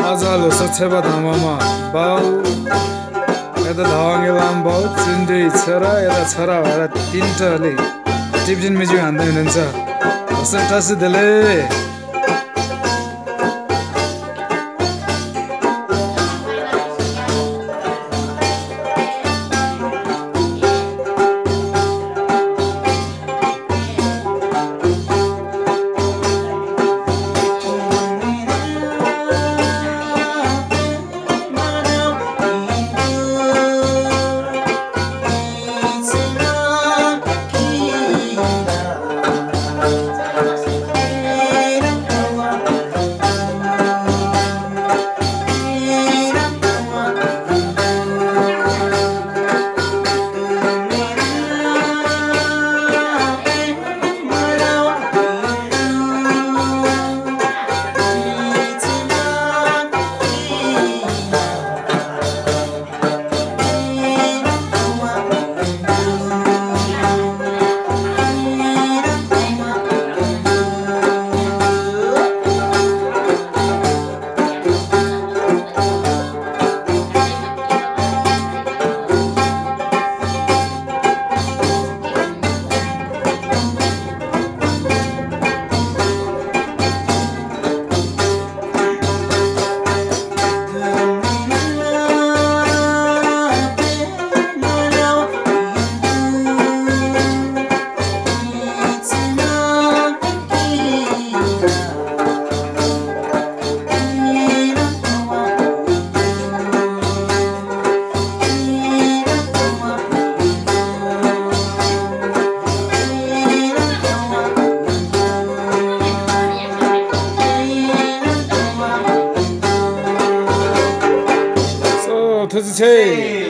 आजालो सच्छेबा धामामा बाउ यता धावाङ्गे लाम बाउ चिन्डे छोरा यता छोरा भएर तिनटाले टिप्जिन म्युजिक हान्दै हुनुहुन्छ हसन टासु देले 투지